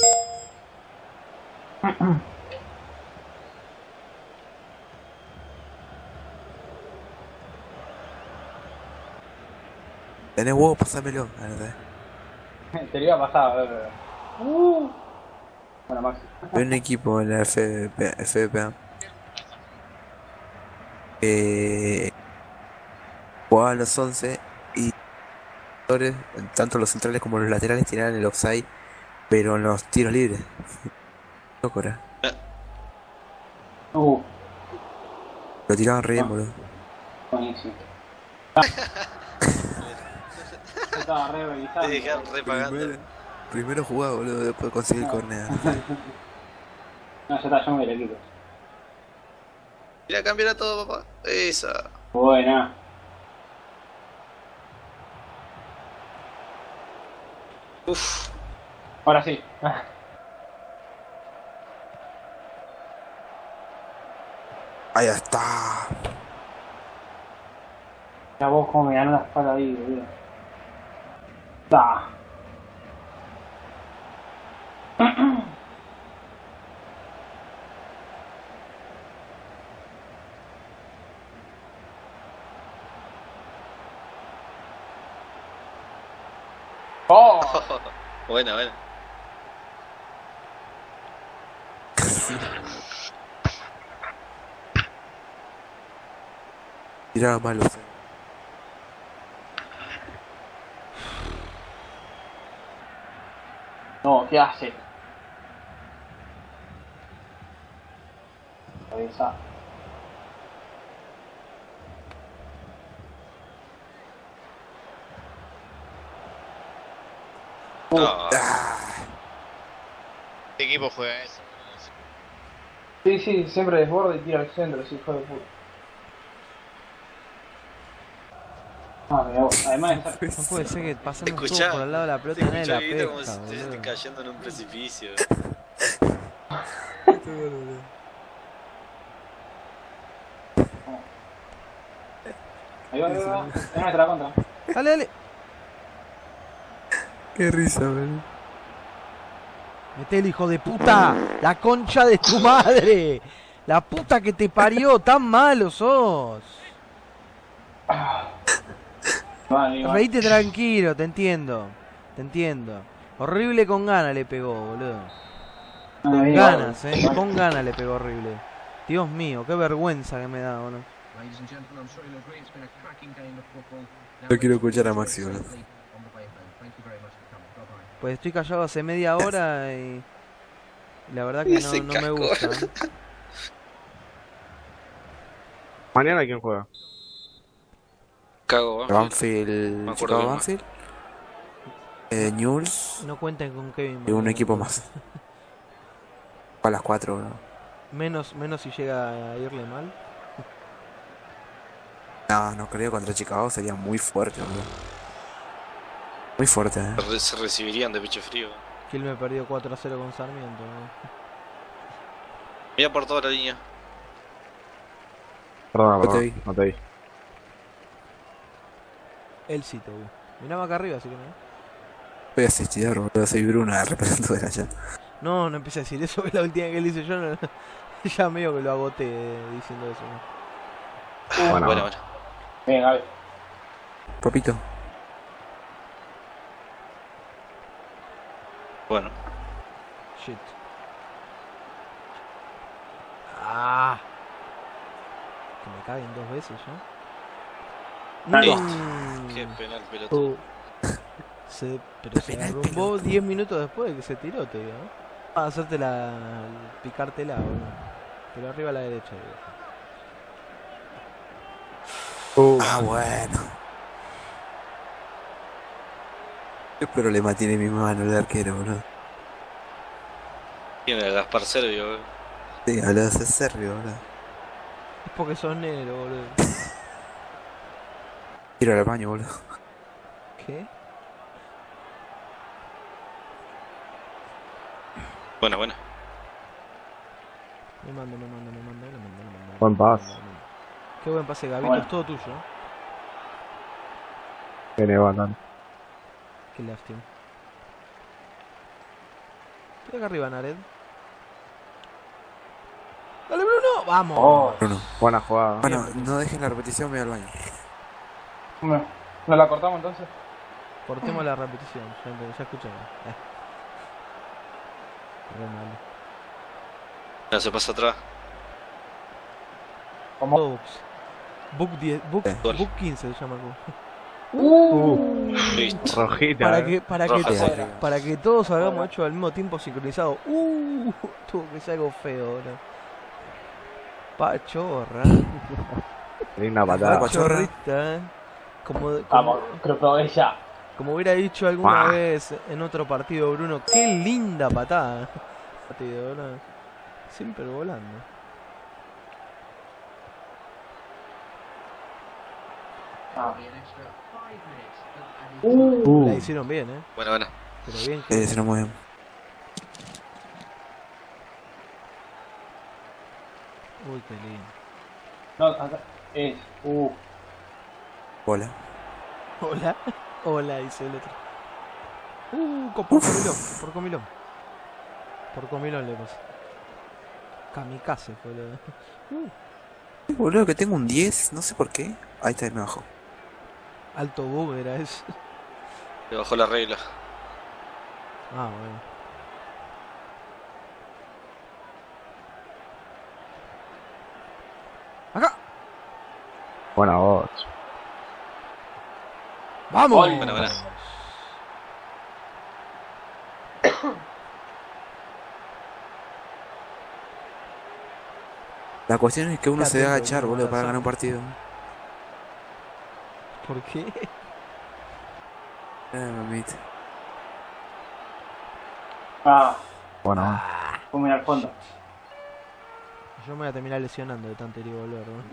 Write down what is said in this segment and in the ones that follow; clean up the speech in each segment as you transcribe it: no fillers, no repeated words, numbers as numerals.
Tenés huevo, pasámelo. A ver. Te lo iba a pasar, a ver. Bueno, Maxi. Hay un equipo en la FBPA que jugaba a los 11 y tanto los centrales como los laterales tiraban el offside, pero en los tiros libres. Locura. Lo tiraban re bien, boludo. Buenísimo. Estaba re revisado. Te dejaron re pagando. Primero jugaba, boludo, después conseguí el cornea. No, ya está, yo me la quito. Mira, cambiará todo, papá. Esa. Buena. Uff. Ahora sí. Ahí está. Ya vos como me ganó la espalda ahí, boludo. Da. ¡Oh! Buena, buena. Tiraba mal, o sea. No, ¿qué hace? Cabeza. No. ¿Qué equipo juega eso? Sí, sí, siempre desborde y tira al centro, ese hijo de puta. Ah, mira vos, además No puede ser que pasemos todo Escuchá, por al lado de la pelota te y nadie escuchó la Guido como pesca, si te estés boludo. cayendo en un precipicio. ahí va, ahí va. Es nuestra contra. Dale, dale. Qué risa, boludo. Metele, hijo de puta. La concha de tu madre. La puta que te parió. Tan malo sos. Vale, vale. Reíte tranquilo, te entiendo. Te entiendo. Horrible con ganas le pegó, boludo. Con ganas, con ganas le pegó horrible. Dios mío, qué vergüenza que me da, boludo. No quiero escuchar a Maxi, boludo. Pues estoy callado hace media hora y la verdad que no me gusta. Mañana, ¿quién juega? Cago, Banfield, Me acuerdo Chicago que no. Banfield, Newell's No cuenten con Kevin. y un equipo más. A las 4, boludo. Menos si llega a irle mal. No creo, contra Chicago sería muy fuerte, boludo. Muy fuerte, Se recibirían de pecho frío. Kiel me perdió 4-0 con Sarmiento, ¿no? Mira por toda la línea. Perdona, No te perdona, vi. no te vi. Él sí te vi. Miraba acá arriba, así que no. Voy a asistir, boludo. Soy Bruna, representando de allá. No empecé a decir eso, que la última que él hice yo no, ya medio que lo agoté diciendo eso, ¿no? Bueno, Bueno, bueno. Bien, Gaby. Papito. Bueno. Shit. Ah. Que me caguen 2 veces ya. Qué penal, pelotudo. Pero se derrumbó 10 minutos después de que se tiró, te digo, ¿no? A hacerte picártela, boludo. Pero arriba a la derecha, digo. Bueno. ¿Qué problema tiene mi mano el arquero, boludo? Tiene el Gaspar Servio, Sí, hablas de serbio, boludo. Es porque sos negro, boludo. Tiro al baño, boludo. ¿Qué? Bueno, bueno. Me mando. buen pase. Qué buen pase, Gabito, Bueno. es todo tuyo. Viene bastante. Qué lástima. De acá arriba, Nared. ¡Dale, Bruno! ¡Vamos! Oh, Bruno. Buena jugada. Bueno, no dejen la repetición, me voy al baño. ¿no la cortamos entonces? Cortemos la repetición. Ya escuchamos. Re malo. Ya se pasa atrás. ¿Cómo? Book 10, Book Gol. 15 se llama el Listo. Rojita. para que todos hagamos hecho al mismo tiempo sincronizado. Tuvo que ser algo feo, ¿no? Pachorra. Linda patada. Pachorrita. Vamos, creo que ella. Como hubiera dicho alguna vez en otro partido, Bruno, qué linda patada. Partido, ¿no? Siempre volando. La hicieron bien, Bueno. pero bien que... Se nos mueven. Uy, qué lindo. No, acá. Bola. Hola. Hola, dice el otro. Por comilón. Por comilón le pasa. Kamikaze fue lo de... Boludo, que tengo un 10, no sé por qué. Ahí está, me bajó. Alto bug era eso. Le bajó la regla. Ah, bueno. ¡Acá! Buena voz. ¡Vamos! Buena. La cuestión es que uno Qué se debe atento, agachar, Bruno, boludo, para Lazar. ganar un partido. ¿Por qué? Mamita. Buena. Fue muy al fondo. Yo me voy a terminar lesionando de tanto ir y volver, ¿no?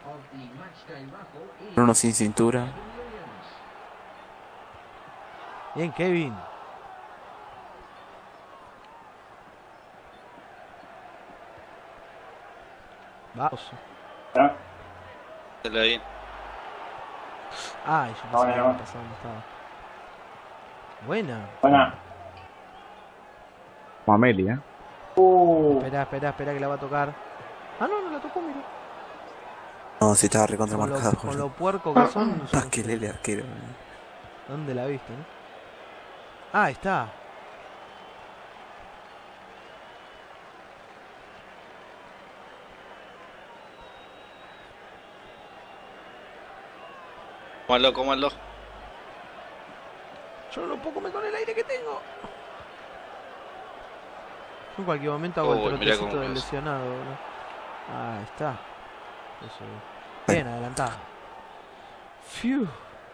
Bruno sin cintura. Bien, Kevin. Vamos. Dale bien. Ay, yo pensé que había pasado donde estaba. Buena. Mameli, Espera que la va a tocar. Ah, no la tocó, mira. No, si estaba recontra marcado. Con lo puerco que son. Ah, que lele arquero. ¿Dónde la viste, no? Ah, ahí está. Cómalo. Yo no lo puedo comer con el aire que tengo. Yo en cualquier momento hago el Mira trotecito cómo del es. lesionado, ¿no? Ah, ahí está. Eso. Bien, adelantado. Fiu.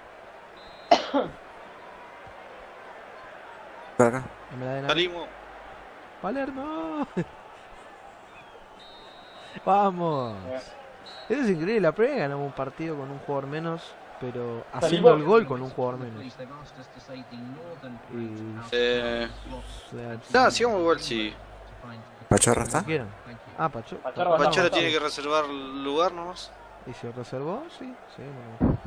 Para acá. No me la den a- Salimos. Palermo. Vamos. Eso es increíble. La primera vez ganamos un partido con un jugador menos, pero haciendo el gol con un jugador menos. Y, Nada, sigamos igual si. Pachorra como está. quieran. Ah, Pacho. Pachorra. Pachora tiene que reservar lugar nomás. ¿Y si reservó? Sí, bueno.